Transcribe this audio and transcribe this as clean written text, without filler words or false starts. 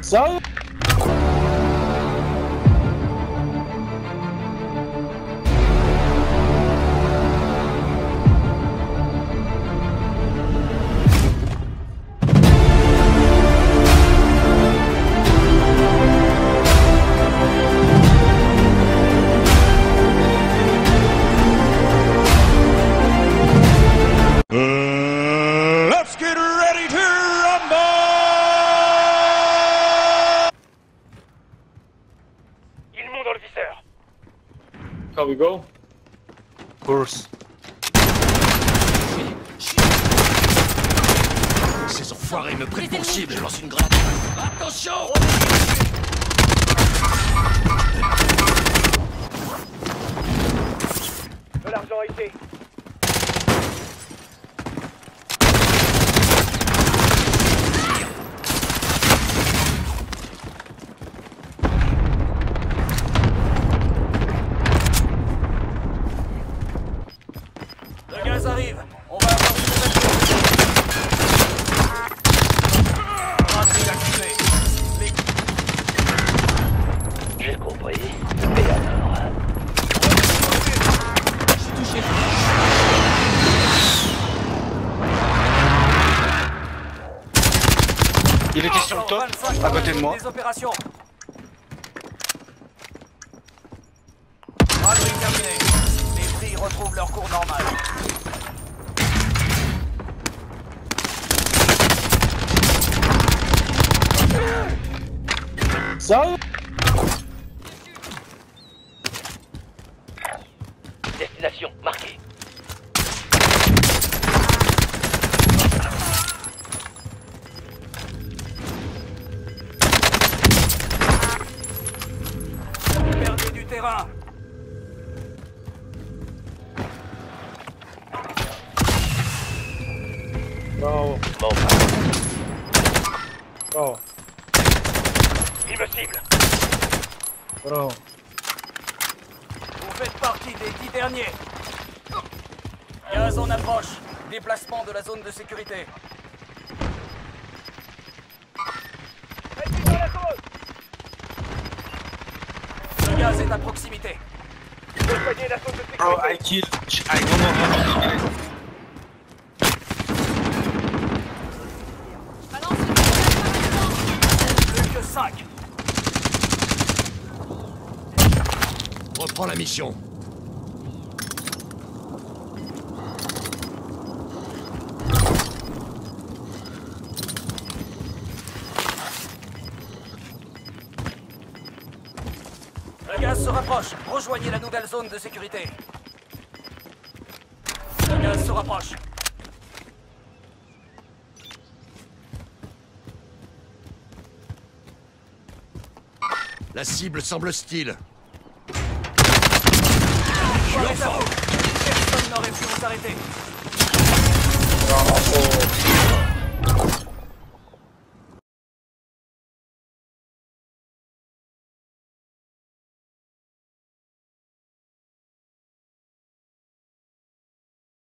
Ça. Let's get ready to rumble! Ils montent dans le viseur. How we go? Course. Ces enfoirés me prennent pour cible, je lance une grenade. Attention! De l'argent ici. Le gaz arrive. On va avoir une nouvelle J'ai compris. Et alors? J'ai touché. Il était sur le top, à côté de moi. Des opérations. Braderie terminée. Les prix retrouvent leur cours normal. Ça. Destination marquée. Perdez du terrain. Bravo. Bon, Bravo. Il me cible. Bravo. Vous faites partie des 10 derniers. Gaz en approche. Déplacement de la zone de sécurité. Le gaz est à proximité. Rejoignez la zone de sécurité. Bro, I kill. I don't know how to kill it. Plus que 5. Reprends la mission. Le gaz se rapproche. Rejoignez la nouvelle zone de sécurité. Le gaz se rapproche. La cible semble hostile. Soirée à vous. Personne n'aurait pu vous arrêter. Bravo.